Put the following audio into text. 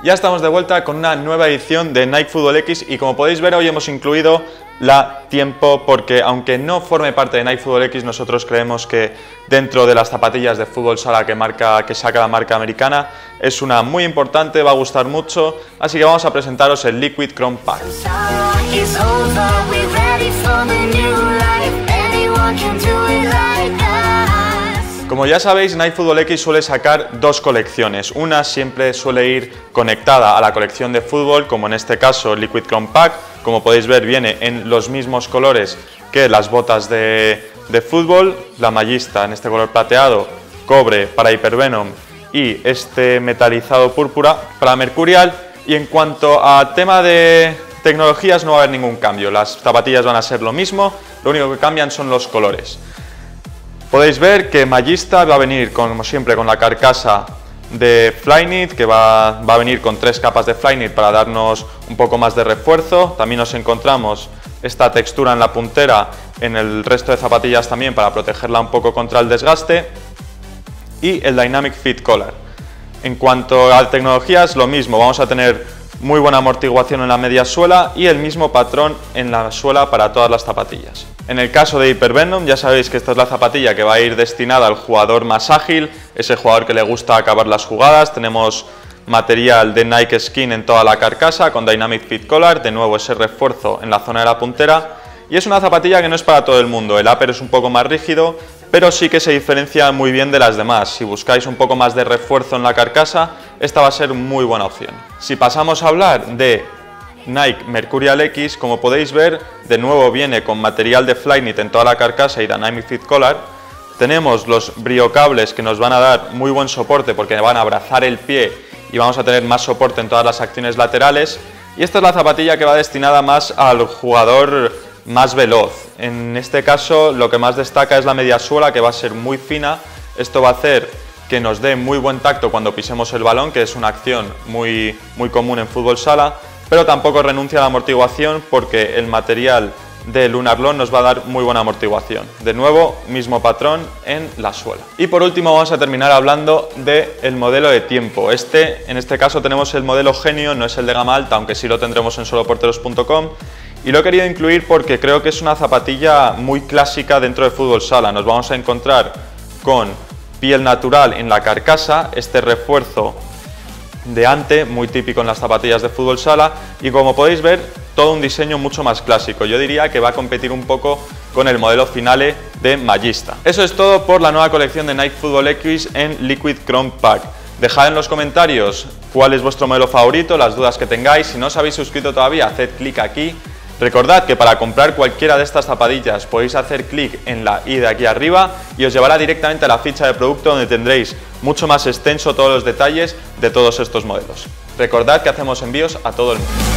Ya estamos de vuelta con una nueva edición de Nike Football X y como podéis ver hoy hemos incluido la Tiempo porque aunque no forme parte de Nike Football X, nosotros creemos que dentro de las zapatillas de fútbol sala que saca la marca americana es una muy importante, va a gustar mucho, así que vamos a presentaros el Liquid Chrome Pack. Como ya sabéis, Nike Football X suele sacar dos colecciones. Una siempre suele ir conectada a la colección de fútbol, como en este caso Liquid Chrome Pack. Como podéis ver, viene en los mismos colores que las botas de fútbol. La mallista en este color plateado, cobre para Hypervenom y este metalizado púrpura para Mercurial. Y en cuanto a tema de tecnologías no va a haber ningún cambio. Las zapatillas van a ser lo mismo, lo único que cambian son los colores. Podéis ver que Mallista va a venir, como siempre, con la carcasa de Flyknit, que va a venir con 3 capas de Flyknit para darnos un poco más de refuerzo. También nos encontramos esta textura en la puntera, en el resto de zapatillas también para protegerla un poco contra el desgaste. Y el Dynamic Fit Collar. En cuanto a tecnologías, lo mismo, vamos a tener muy buena amortiguación en la media suela y el mismo patrón en la suela para todas las zapatillas. En el caso de Hypervenom ya sabéis que esta es la zapatilla que va a ir destinada al jugador más ágil, ese jugador que le gusta acabar las jugadas. Tenemos material de Nike Skin en toda la carcasa con Dynamic Fit Collar, de nuevo ese refuerzo en la zona de la puntera, y es una zapatilla que no es para todo el mundo. El upper es un poco más rígido, pero sí que se diferencia muy bien de las demás. Si buscáis un poco más de refuerzo en la carcasa, esta va a ser muy buena opción. Si pasamos a hablar de Nike Mercurial X, como podéis ver, de nuevo viene con material de Flyknit en toda la carcasa y Dynamic Fit Collar. Tenemos los briocables que nos van a dar muy buen soporte porque van a abrazar el pie y vamos a tener más soporte en todas las acciones laterales. Y esta es la zapatilla que va destinada más al jugador más veloz. En este caso lo que más destaca es la media suela, que va a ser muy fina. Esto va a hacer que nos dé muy buen tacto cuando pisemos el balón, que es una acción muy común en fútbol sala, pero tampoco renuncia a la amortiguación porque el material de Lunarlon nos va a dar muy buena amortiguación. De nuevo, mismo patrón en la suela. Y por último vamos a terminar hablando del modelo de Tiempo. En este caso tenemos el modelo Genio, no es el de gama alta, aunque sí lo tendremos en soloporteros.com. Y lo he querido incluir porque creo que es una zapatilla muy clásica dentro de fútbol sala. Nos vamos a encontrar con piel natural en la carcasa, este refuerzo de ante, muy típico en las zapatillas de fútbol sala, y como podéis ver, todo un diseño mucho más clásico. Yo diría que va a competir un poco con el modelo Finale de Mallista. Eso es todo por la nueva colección de Nike Football X en Liquid Chrome Pack. Dejad en los comentarios cuál es vuestro modelo favorito, las dudas que tengáis. Si no os habéis suscrito todavía, haced clic aquí. Recordad que para comprar cualquiera de estas zapatillas podéis hacer clic en la i de aquí arriba y os llevará directamente a la ficha de producto donde tendréis mucho más extenso todos los detalles de todos estos modelos. Recordad que hacemos envíos a todo el mundo.